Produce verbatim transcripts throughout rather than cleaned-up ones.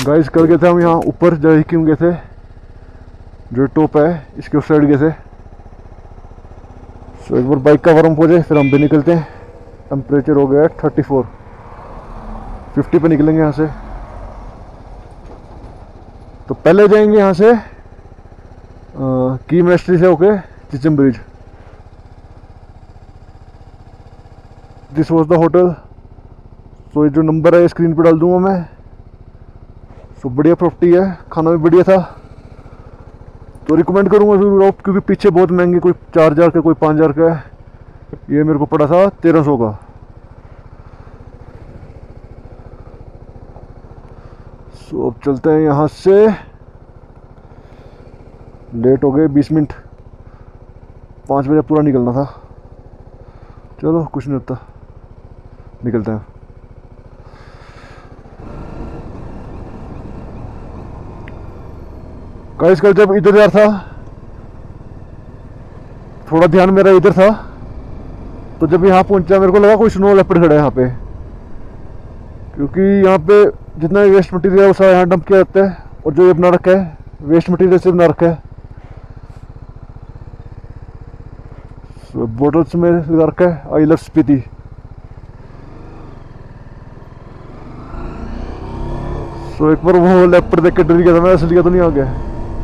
Guys कल गए थे हम यहाँ ऊपर जयहिकिम गए थे, जो टॉप है इसके उस साइड गए थे। सो एक बार बाइक का वार्म हो जाए फिर हम भी निकलते हैं। टेम्परेचर हो गया है थर्टी फोर, फिफ्टी पे निकलेंगे यहाँ से। तो पहले जाएंगे यहाँ से की मिनिस्ट्री से होके Chicham bridge. This was the hotel. So ये जो नंबर है स्क्रीन पे डाल दूंगा मैं। सो बढ़िया प्रॉपर्टी है, खाना भी बढ़िया था, तो रिकमेंड करूंगा ज़रूर आप, क्योंकि पीछे बहुत महंगे, कोई चार हज़ार का कोई पाँच हज़ार का है। ये मेरे को पड़ा था तेरह सौ का। सो अब चलते हैं यहाँ से, लेट हो गए बीस मिनट, पाँच बजे पूरा निकलना था। चलो कुछ नहीं होता, निकलते हैं। गाइस कल जब इधर जा रहा था, थोड़ा ध्यान मेरा इधर था, तो जब यहाँ पहुंचा मेरे को लगा कोई स्नो लेपर्ड खड़ा है यहाँ पे, क्योंकि यहाँ पे जितना वेस्ट मटेरियल है वो सारा यहाँ डंप किया जाता है, और जो ये बना रखा है वेस्ट मटेरियल से बना रखा है। so, बोटल्स में लगा रखा है आई लव स्पीति। सो एक बार वो लेपर्ड देख के डर गया था मैं, असलियत तो नहीं आ गया।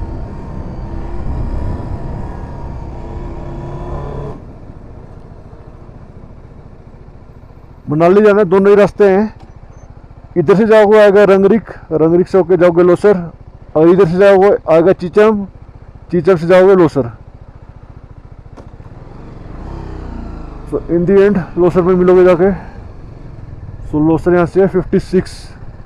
मनाली जाना है, दोनों ही रास्ते हैं। इधर से जाओगे आएगा रंगरिक, रंगरिक से होकर जाओगे लोसर, और इधर से जाओगे आएगा चीचम, चीचम से जाओगे Losar. So in the end Losar में मिलोगे जाके। सो लोसर यहाँ से है फिफ्टी सिक्स।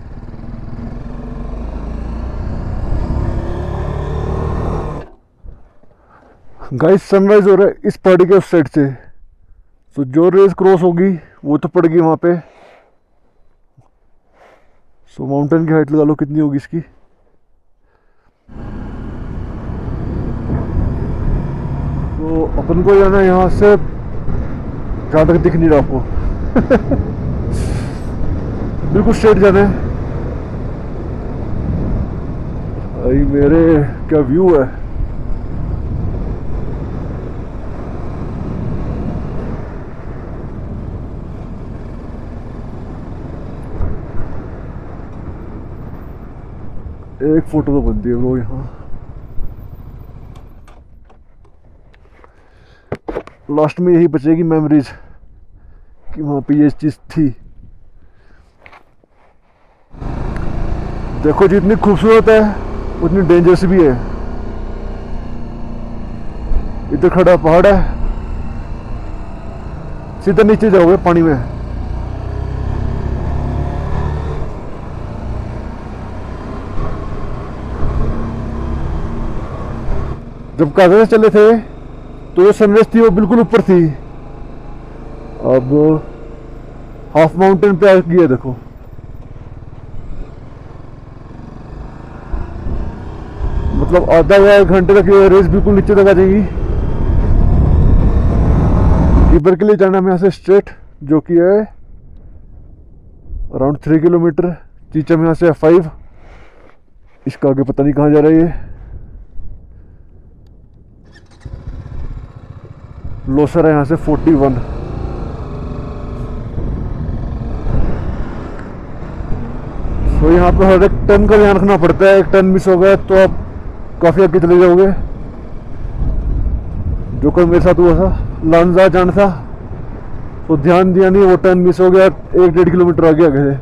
गाइस सनराइज हो रहा है इस पहाड़ी के उस साइड से। सो जो रेस क्रॉस होगी वो तो पड़ेगी वहाँ पे। सो माउंटेन की हाइट लगा लो कितनी होगी इसकी। तो अपन को जाना है यहाँ से, जहाँ तक दिख नहीं रहा आपको बिल्कुल स्ट्रेट जाना है। भाई मेरे क्या व्यू है। एक फोटो तो बनती है वो यहाँ। लास्ट में यही बचेगी मेमोरीज कि वहाँ पे ये चीज़ थी। देखो जितनी खूबसूरत है उतनी डेंजरस भी है। इधर खड़ा पहाड़ है, सीधा नीचे जाओगे पानी में। जब कागज से चले थे तो जो सनराइज थी वो बिल्कुल ऊपर थी, अब हाफ माउंटेन पे आ गई है। देखो मतलब आधा या एक घंटे तक ये रेस बिल्कुल नीचे तक आ जाएगी। इधर के लिए जाना है यहाँ से स्ट्रेट, जो कि है अराउंड थ्री किलोमीटर। चीचम यहाँ से है फाइव। इसका आगे पता नहीं कहाँ जा रहा है ये। लोसर है यहाँ से फोर्टी वन। तो यहाँ पे हर एक टर्न का ध्यान रखना पड़ता है, एक टर्न मिस हो गया तो आप काफ़ी आगे चले जाओगे। जो कल मेरे साथ हुआ था, लांजा जाना था तो ध्यान दिया नहीं, वो टर्न मिस हो गया, एक डेढ़ किलोमीटर आगे आ गए थे।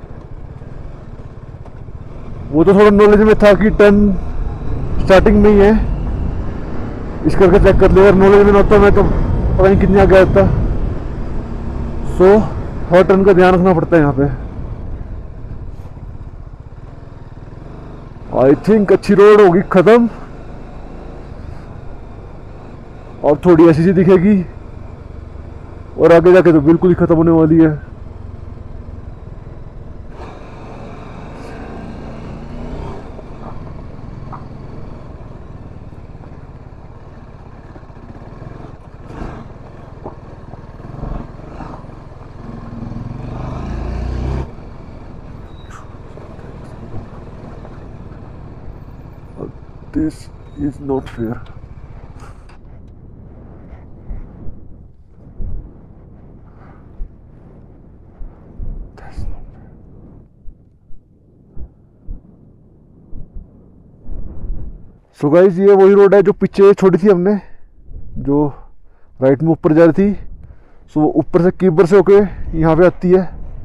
वो तो थोड़ा नॉलेज में था कि टर्न स्टार्टिंग में ही है, इस करके चेक कर लिया। नॉलेज में ना होता मैं तो पता नहीं कितनी आगे आता। सो हर टर्न का ध्यान रखना पड़ता है यहाँ पे। आई थिंक अच्छी रोड होगी खत्म, और थोड़ी ऐसी सी दिखेगी, और आगे जाके तो बिल्कुल ही खत्म होने वाली है। This is not fair. So guys ये वही रोड है जो पीछे छोड़ी थी हमने, जो राइट में ऊपर जा रही थी। सो वो ऊपर से कीबर से होके यहाँ पे आती है।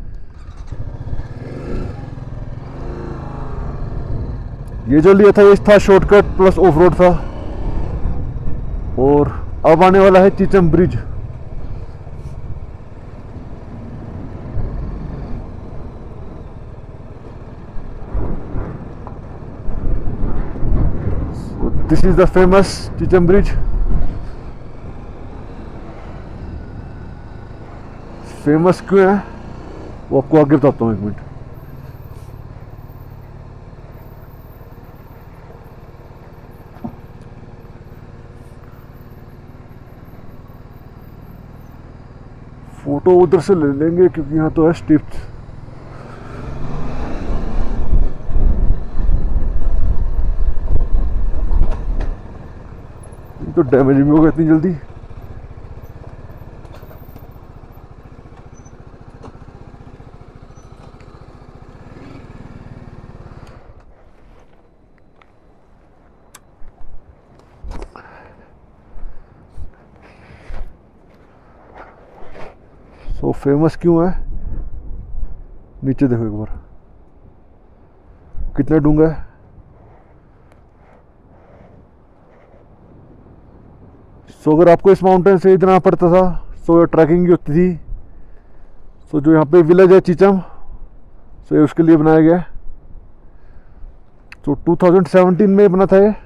ये जो लिया था ये था शॉर्टकट प्लस ऑफ रोड था। और अब आने वाला है Chicham bridge. This is the famous Chicham bridge. Famous क्यों है वो आपको आगे बताता हूँ, एक मिनट। फोटो उधर से ले लेंगे क्योंकि यहाँ तो है स्टिप्स। तो डैमेज भी होगा इतनी जल्दी। सो फेमस क्यों है, नीचे देखो एक बार कितना डूंगा है। सो अगर आपको इस माउंटेन से इतना पड़ता था सो ट्रैकिंग भी होती थी। सो जो यहाँ पे विलेज है चीचम, सो ये उसके लिए बनाया गया है। सो टू थाउजेंड सेवेंटीन में बना था ये।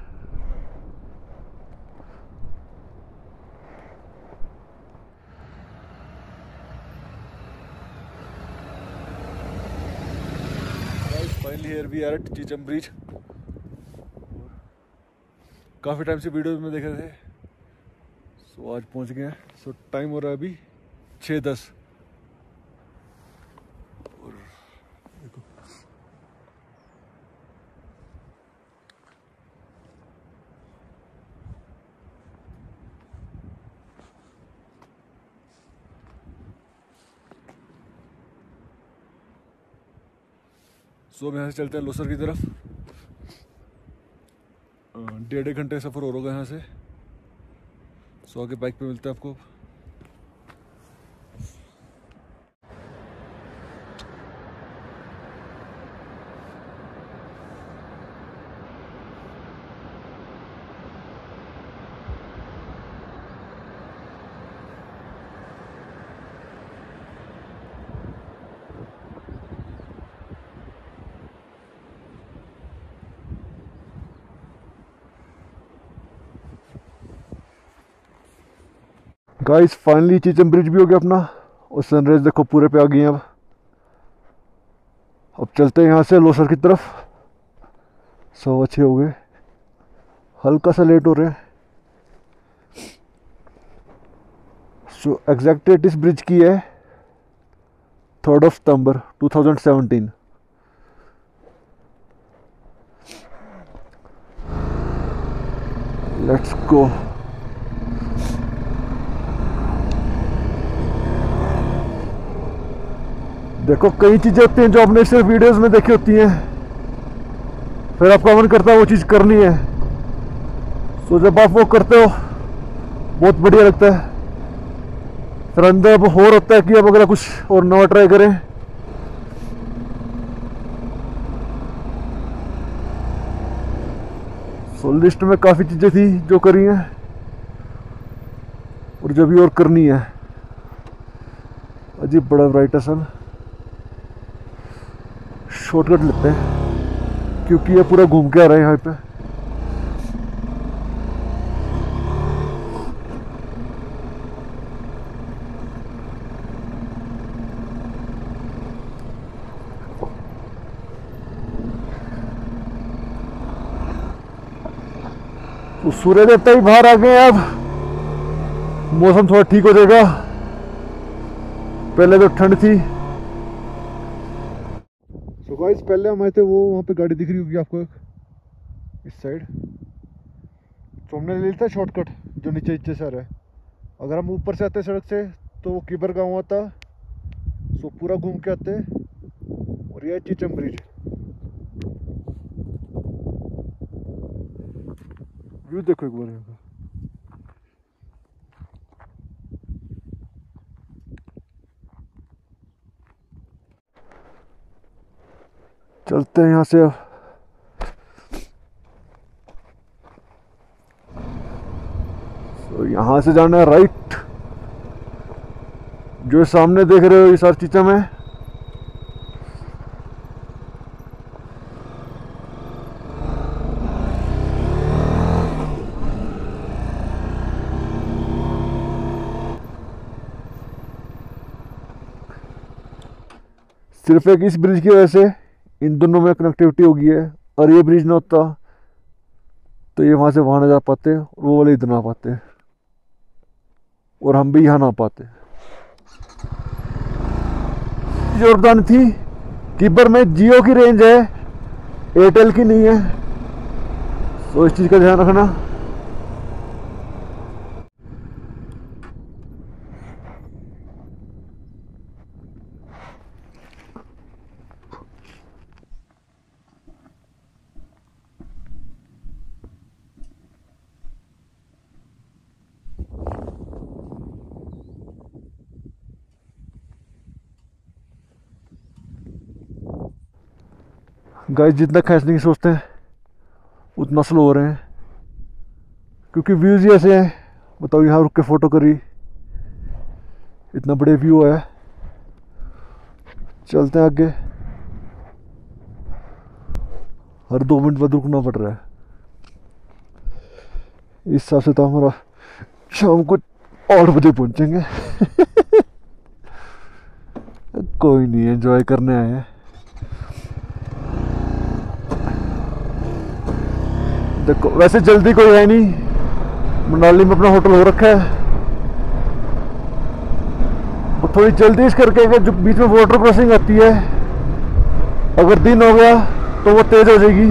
Finally here we are at Chicham bridge. काफ़ी टाइम से वीडियोस में देख रहे थे, सो आज पहुंच गए हैं। सो टाइम हो रहा है अभी छः दस। और देखो सो हम यहाँ से चलते हैं लोसर की तरफ। डेढ़ एक घंटे सफ़र और होगा यहाँ से। सो आगे बाइक पे मिलता है आपको। गाइस फाइनली चीचम ब्रिज भी हो गया अपना, और सनराइज देखो पूरे पे आ गई हैं। अब अब चलते हैं यहाँ से लोसर की तरफ। सौ अच्छे हो गए, हल्का सा लेट हो रहे हैं। सो एग्जैक्ट डेट इस ब्रिज की है third of September two thousand seventeen. Let's go. देखो कई चीज़ें होती हैं जो आपने सिर्फ वीडियोस में देखी होती हैं, फिर आपका मन करता है वो चीज़ करनी है। सो जब आप वो करते हो बहुत बढ़िया लगता है। फिर अंदर अब और होता है कि अब अगर कुछ और नया ट्राई करें। सो लिस्ट में काफ़ी चीज़ें थी जो करी हैं और जो भी और करनी है। अजीब बड़ा ब्राइट है सन। शॉर्टकट लेते हैं क्योंकि ये पूरा घूम के आ रहा है यहाँ पे। तो सूर्य देवता ही बाहर आ गए हैं। अब मौसम थोड़ा ठीक हो जाएगा, पहले तो ठंड थी। सो गाइस पहले हम आए थे वो वहाँ पे गाड़ी दिख रही होगी आपको इस साइड, तो हमने ले लिया था शॉर्टकट जो नीचे नीचे से आ रहा है। अगर हम ऊपर से आते सड़क से तो वो किबर गाँव आता, सो पूरा घूम के आते। और ये चीचम ब्रिज, व्यू देखो एक बार यहाँ का। चलते हैं यहाँ से अब। तो यहाँ से जाना है राइट। जो सामने देख रहे हो ये सारी चीज़ें में सिर्फ एक इस ब्रिज की वजह से इन दोनों में कनेक्टिविटी हो गई है। और ये ब्रिज ना होता तो ये वहाँ से वहाँ ना जा पाते और वो वाले इधर ना पाते और हम भी यहाँ ना पाते। जो बतानी थी, किबर में जियो की रेंज है, एयरटेल की नहीं है, तो इस चीज़ का ध्यान रखना। गाइस जितना खींचने की सोचते हैं उतना स्लो हो रहे हैं, क्योंकि व्यूज़ ही ऐसे हैं। बताओ, यहाँ रुक के फ़ोटो करी, इतना बड़े व्यू है। चलते हैं आगे। हर दो मिनट बाद रुकना पड़ रहा है। इस हिसाब से तो हमारा शाम को आठ बजे पहुंचेंगे। कोई नहीं, एंजॉय करने आए हैं। देखो वैसे जल्दी कोई है नहीं, मनाली में अपना होटल हो रखा है। वो थोड़ी जल्दी इस करके कि जो बीच में वाटर क्रॉसिंग आती है, अगर दिन हो गया तो वो तेज हो जाएगी।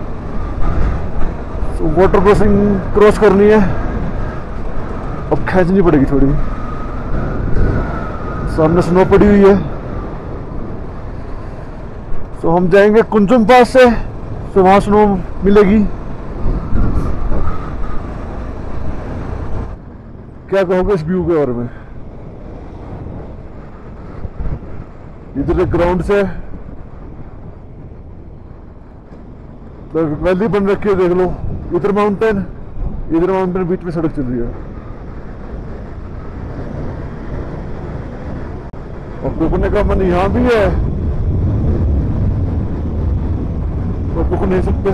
तो वाटर क्रॉसिंग क्रॉस करनी है, अब खींचनी पड़ेगी थोड़ी। सामने स्नो पड़ी हुई है, तो हम जाएंगे कुंजुम पास से, तो वहाँ स्नो मिलेगी। क्या कहोगे इस व्यू के बारे में? इधर एक ग्राउंड से वैली बन रखी है, देख लो। इधर माउंटेन, इधर माउंटेन, बीच में सड़क चल रही है। और रुकने का मन यहाँ भी है, तो रुक नहीं सकते।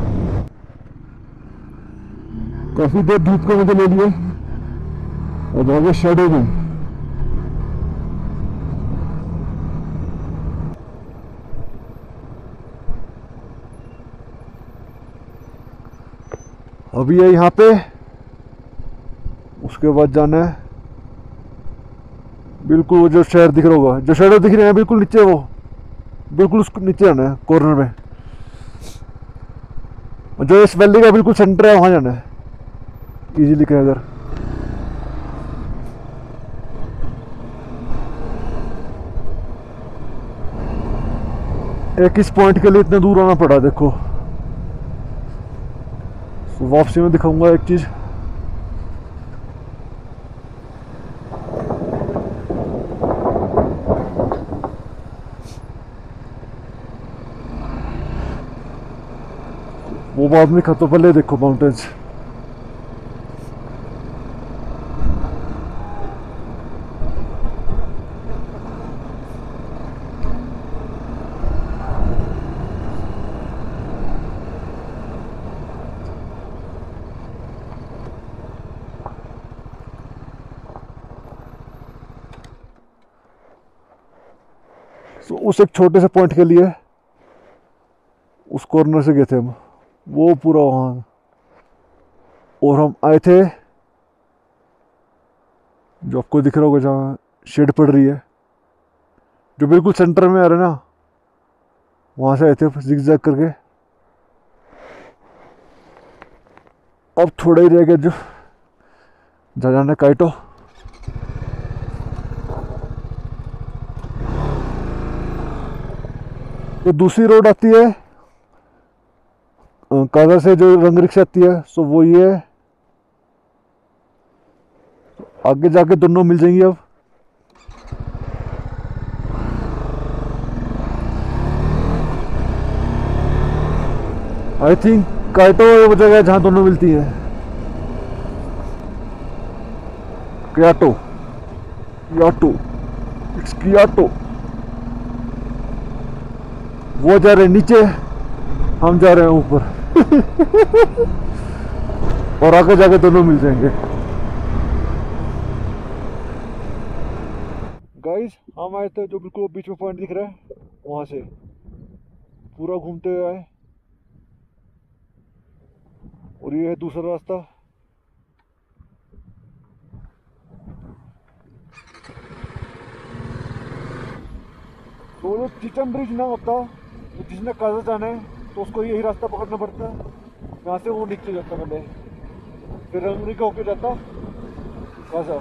काफी देर धूप का मजा ले लिया, अब आगे शेडो में। अभी है यहाँ पे, उसके बाद जाना है बिल्कुल वो जो शहर दिख रहा होगा, जो शेडो दिख रहे हैं बिल्कुल नीचे, वो बिल्कुल उसको नीचे जाना है कॉर्नर में। जो इस वैली का बिल्कुल सेंटर है, वहाँ जाना है इजीली कहें अगर। एक इस पॉइंट के लिए इतने दूर आना पड़ा, देखो। तो वापसी में दिखाऊंगा एक चीज। वो बाद में खत्म, पहले देखो माउंटेन्स। तो उस एक छोटे से पॉइंट के लिए उस कॉर्नर से गए थे हम, वो पूरा वहाँ। और हम आए थे जो आपको दिख रहा होगा, जहाँ शेड पड़ रही है, जो बिल्कुल सेंटर में आ रहा है ना, वहाँ से आए थे जिग जैग करके। अब थोड़ा ही रह गया जो जा जाना काइटो। तो दूसरी रोड आती है काजा से, जो रंग रिक्शा आती है, सो वो ये है। आगे जाके दोनों मिल जाएंगी। अब आई थिंक काइटो वो जगह है जहां दोनों मिलती है। कियाटो, कियाटो, इट्स कियाटो। वो जा रहे हैं नीचे, हम जा रहे हैं ऊपर। और आगे जाके दोनों मिल जाएंगे। गाइस हम आए थे जो बिल्कुल बीच में पॉइंट दिख रहा है, वहां से पूरा घूमते हुए आए। और ये है दूसरा रास्ता। तो जो चिचम ब्रिज ना होता, तो जिसने काजा जाना है तो उसको यही रास्ता पकड़ना पड़ता है। यहाँ से वो नीचे जाता, पहले फिर रंगरी का होके जाता काजा।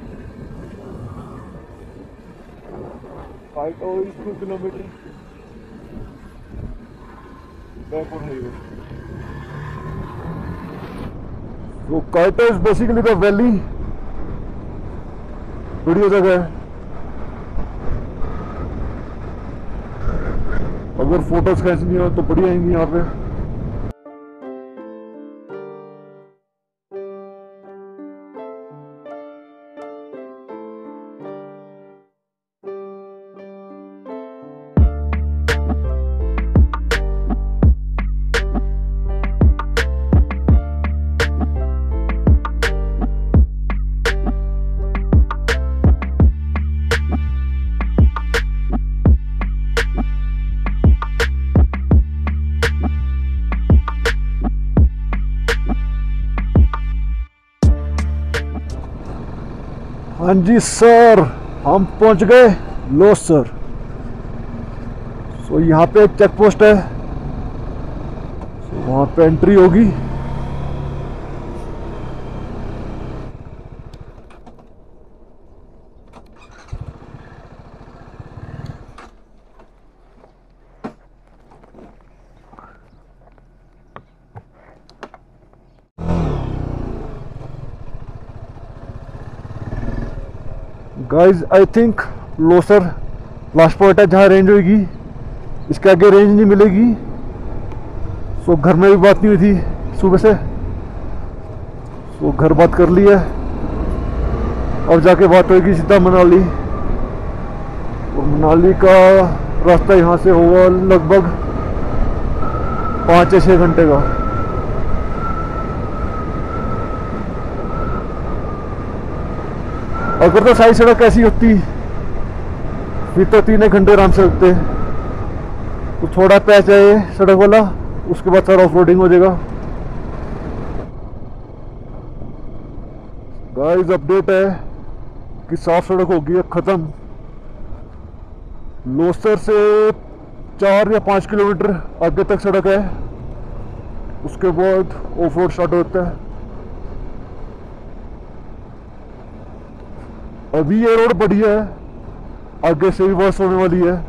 फाइव और two kilometer back on highway. So Kaito is basically the valley, बढ़िया जगह है। अगर फोटोज खींचनी हो तो बढ़िया आएंगी यहाँ पे। हाँ जी सर, हम पहुंच गए लोसर। सो यहाँ पे एक चेक पोस्ट है, सो वहाँ पे एंट्री होगी। Guys I think Losar last point है जहाँ रेंज होगी। इसके आगे रेंज नहीं मिलेगी। सो घर में भी बात नहीं हुई थी सुबह से, सो घर बात कर ली है। अब जाके बात होगी सीधा मनाली। और मनाली का रास्ता यहाँ से होगा लगभग पाँच या छः घंटे का। अगर तो सारी सड़क ऐसी होती फिर तो तीन एक घंटे आराम से लगते। तो थोड़ा पैच है सड़क वाला, उसके बाद सारा ऑफ रोडिंग हो जाएगा। गाइस अपडेट है कि साफ सड़क होगी अब खत्म। लोसर से चार या पाँच किलोमीटर आगे तक सड़क है, उसके बाद ऑफ रोड स्टार्ट होता है। अभी ये रोड बढ़िया है, आगे से भी वर्ष होने वाली है।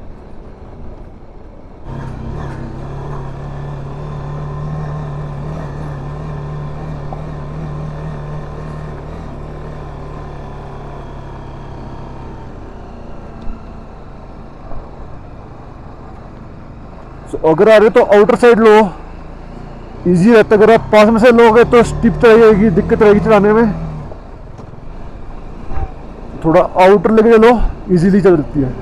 so, अगर आ रहे तो आउटर साइड लो, इजी रहता। अगर आप पास में से लोगे तो स्टिप रहेगी, दिक्कत रहेगी चलाने में। थोड़ा आउटर लेके चलो, इजीली चल सकती है।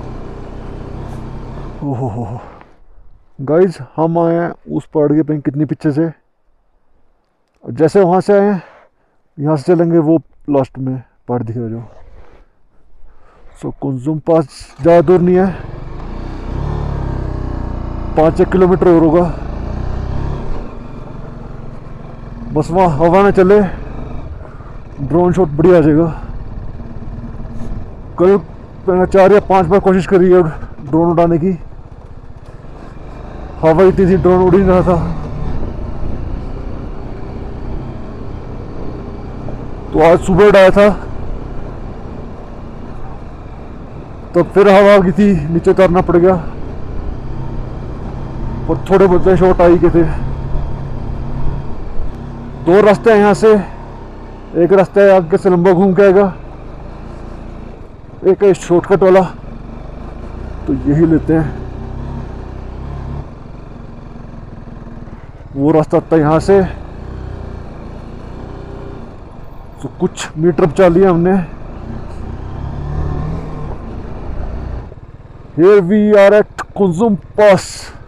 ओहो हो गाइज हम आए हैं उस पहाड़ के पे कितनी पीछे से। जैसे वहां से आए हैं यहाँ से चलेंगे वो लास्ट में पहाड़ दिख रहा जो। सो कुंजुम पास ज़्यादा दूर नहीं है, पाँच एक किलोमीटर और होगा। बस वहाँ हवा में चले, ड्रोन शॉट बढ़िया आ जाएगा। कल मैंने चार या पांच बार कोशिश करी है ड्रोन उड़ाने की, हवा इतनी थी ड्रोन उड़ ही नहीं रहा था। तो आज सुबह उठाया था, तो फिर हवा आ गई थी, नीचे उतारना पड़ गया। और थोड़े बहुत शॉट आई के थे। दो रास्ते हैं यहाँ से, एक रास्ता है आगे से लंबा घूम के आएगा, एक है शॉर्टकट वाला, तो यही लेते हैं। वो रास्ता आता है यहाँ से, तो कुछ मीटर चल लिया हमने। Here we are at Kunzum Pass.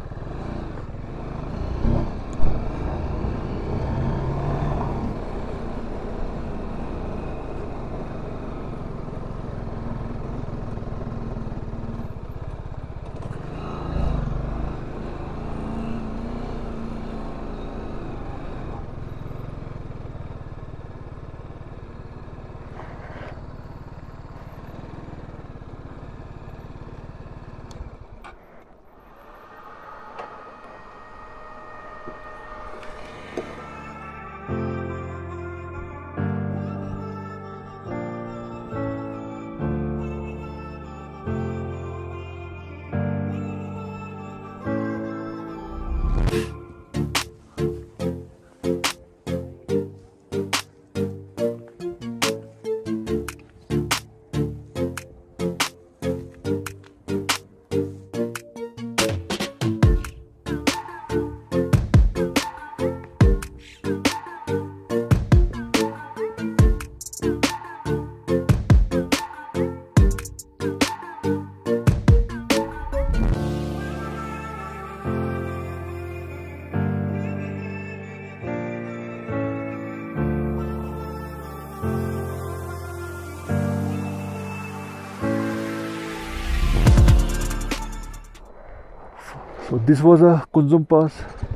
So this was a Kunzum Pass.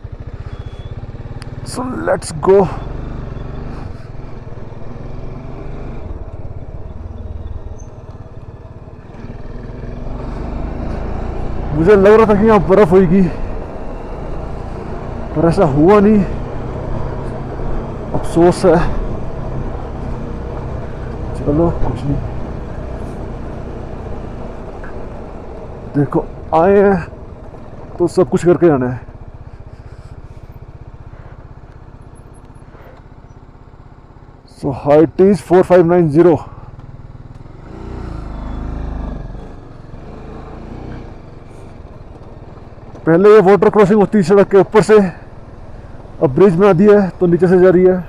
So let's go. मुझे लग रहा था कि यहाँ बर्फ होगी, पर ऐसा हुआ नहीं। अफसोस है, चलो कुछ नहीं। देखो आए हैं तो सब कुछ करके आना है। So height is four five nine zero. पहले ये वाटर क्रॉसिंग होती है सड़क के ऊपर से, अब ब्रिज बना दिया है तो नीचे से जा रही है।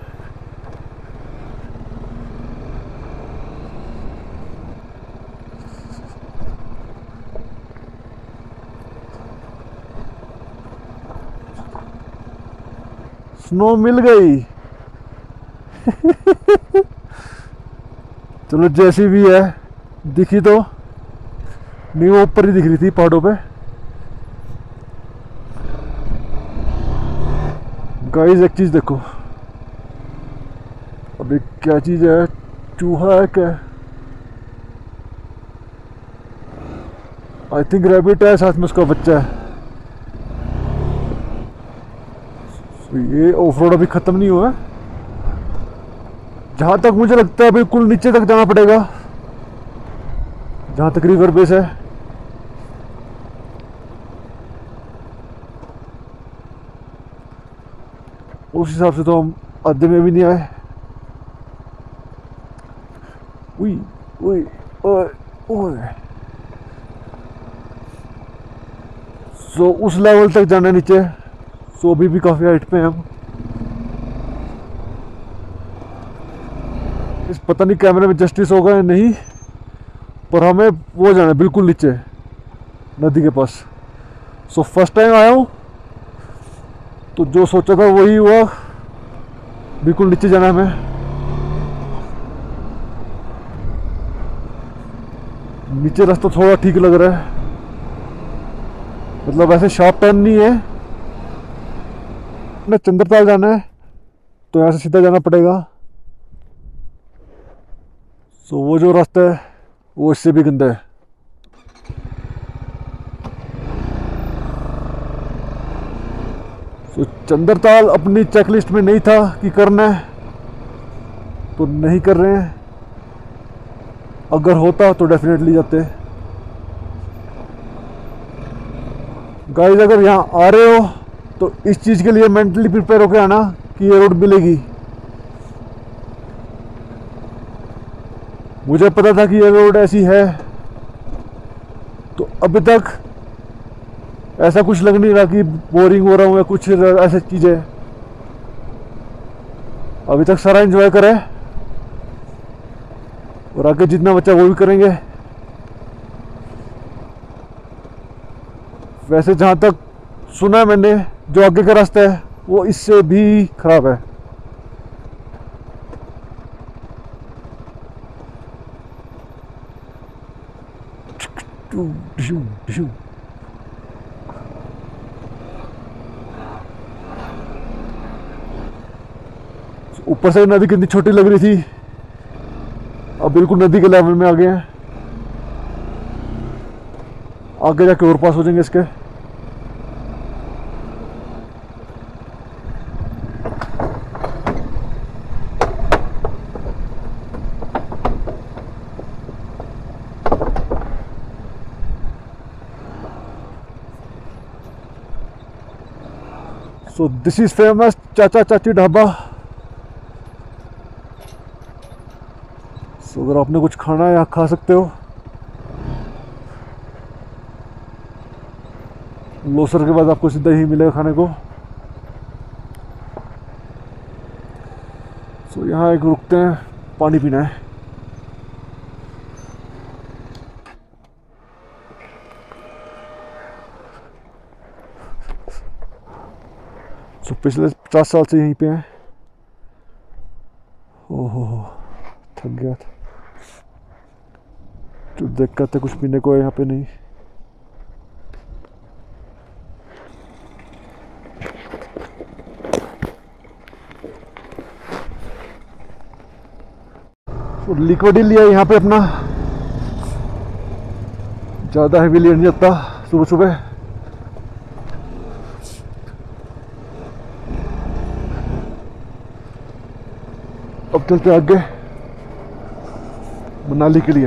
स्नो मिल गई। चलो जैसी भी है, दिखी तो नहीं, वो ऊपर ही दिख रही थी पहाड़ों पे। गाइस एक चीज देखो, अभी क्या चीज है, चूहा है क्या? आई थिंक रैबिट है, साथ में उसका बच्चा है। ये ऑफ रोड अभी खत्म नहीं हुआ, जहां तक मुझे लगता है बिल्कुल नीचे तक जाना पड़ेगा, जहां तक रिवर बेस है। उस हिसाब से तो हम आधे में भी नहीं आए। उई उई ओए ओए। सो उस लेवल तक जाना नीचे, सो अभी भी काफी हाइट पे हैं हम। इस पता नहीं कैमरे में जस्टिस होगा या नहीं, पर हमें वो जाना है बिल्कुल नीचे नदी के पास। सो फर्स्ट टाइम आया हूँ तो जो सोचा था वही हुआ, बिल्कुल नीचे जाना है हमें। नीचे रास्ता थोड़ा ठीक लग रहा है, मतलब ऐसे शार्प टर्न नहीं है। ना चंद्रताल जाना है तो यहाँ से सीधा जाना पड़ेगा। सो वो जो रास्ता है वो इससे भी गंदा है। सो चंद्रताल अपनी चेकलिस्ट में नहीं था कि करना है, तो नहीं कर रहे हैं। अगर होता तो डेफिनेटली जाते। गाइस अगर यहाँ आ रहे हो तो इस चीज़ के लिए मेंटली प्रिपेयर होकर आना कि ये रोड मिलेगी। मुझे पता था कि ये रोड ऐसी है, तो अभी तक ऐसा कुछ लग नहीं रहा कि बोरिंग हो रहा हूँ या कुछ ऐसी चीज़ें। अभी तक सारा एंजॉय करें और आगे जितना बच्चा वो भी करेंगे। वैसे जहाँ तक सुना है मैंने, जो आगे का रास्ता है वो इससे भी खराब है। ऊपर से नदी कितनी छोटी लग रही थी, अब बिल्कुल नदी के लेवल में आ गए हैं। आगे जाके और पास हो जाएंगे इसके। सो दिस इज फेमस चाचा चाची ढाबा। सो अगर आपने कुछ खाना है यहाँ खा सकते हो। लोसर के बाद आपको सीधा ही मिलेगा खाने को। सो यहाँ एक रुकते हैं, पानी पीना है। सो पिछले पचास साल से यहीं पे हैं। ओहो थक गया था, तो देख कर कुछ पीने को है यहाँ पे नहीं। तो लिक्विड ही लिया यहाँ पे अपना, ज़्यादा हैवी लिया नहीं जाता सुबह सुबह। अब चलते आगे मनाली के लिए।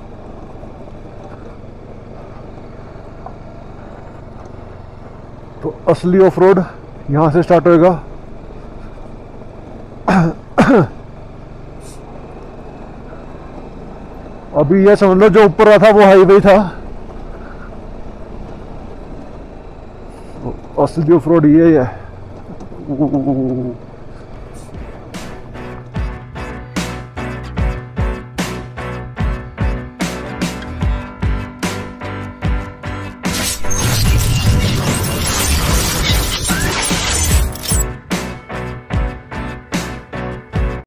तो असली ऑफ रोड यहाँ से स्टार्ट होएगा। अभी ये समझ लो जो ऊपर रहा था वो हाईवे था। असली ऑफ रोड ये है।